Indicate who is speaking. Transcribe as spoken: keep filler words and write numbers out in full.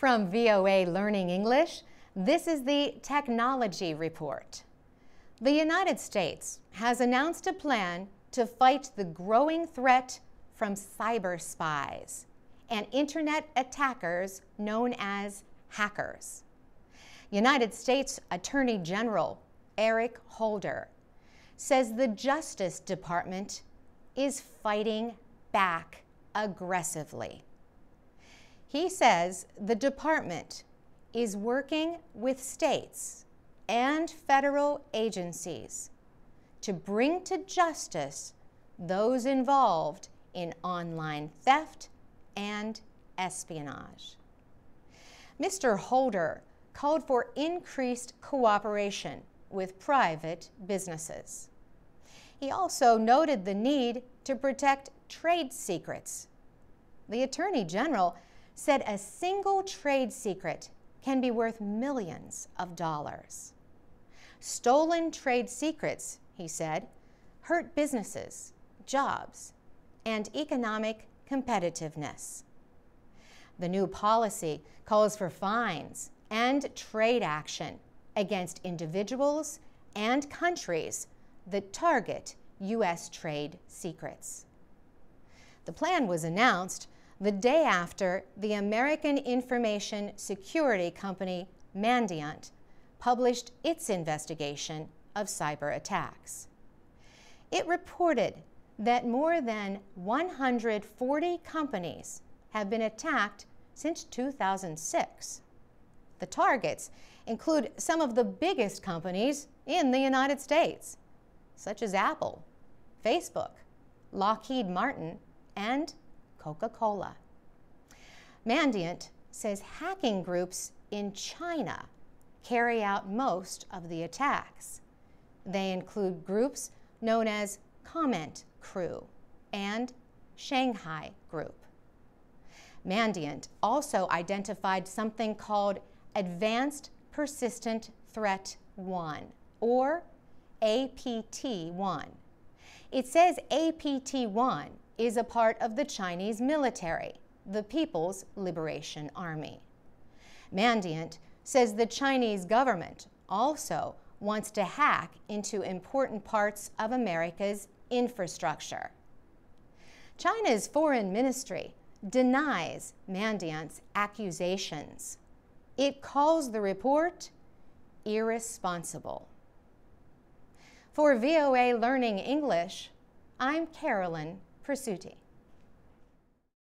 Speaker 1: From V O A Learning English, this is the Technology Report. The United States has announced a plan to fight the growing threat from cyber spies and internet attackers known as hackers. United States Attorney General Eric Holder says the Justice Department is fighting back aggressively. He says the department is working with states and federal agencies to bring to justice those involved in online theft and espionage. Mister Holder called for increased cooperation with private businesses. He also noted the need to protect trade secrets. The Attorney General said a single trade secret can be worth millions of dollars. Stolen trade secrets, he said, hurt businesses, jobs, and economic competitiveness. The new policy calls for fines and trade action against individuals and countries that target U S trade secrets. The plan was announced the day after the American information security company Mandiant published its investigation of cyber attacks. It reported that more than one hundred forty companies have been attacked since two thousand six. The targets include some of the biggest companies in the United States, such as Apple, Facebook, Lockheed Martin, and Coca-Cola. Mandiant says hacking groups in China carry out most of the attacks. They include groups known as Comment Crew and Shanghai Group. Mandiant also identified something called Advanced Persistent Threat one, or A P T one. It says A P T one is a part of the Chinese military, the People's Liberation Army. Mandiant says the Chinese government also wants to hack into important parts of America's infrastructure. China's foreign ministry denies Mandiant's accusations. It calls the report irresponsible. For V O A Learning English, I'm Carolyn Persutti.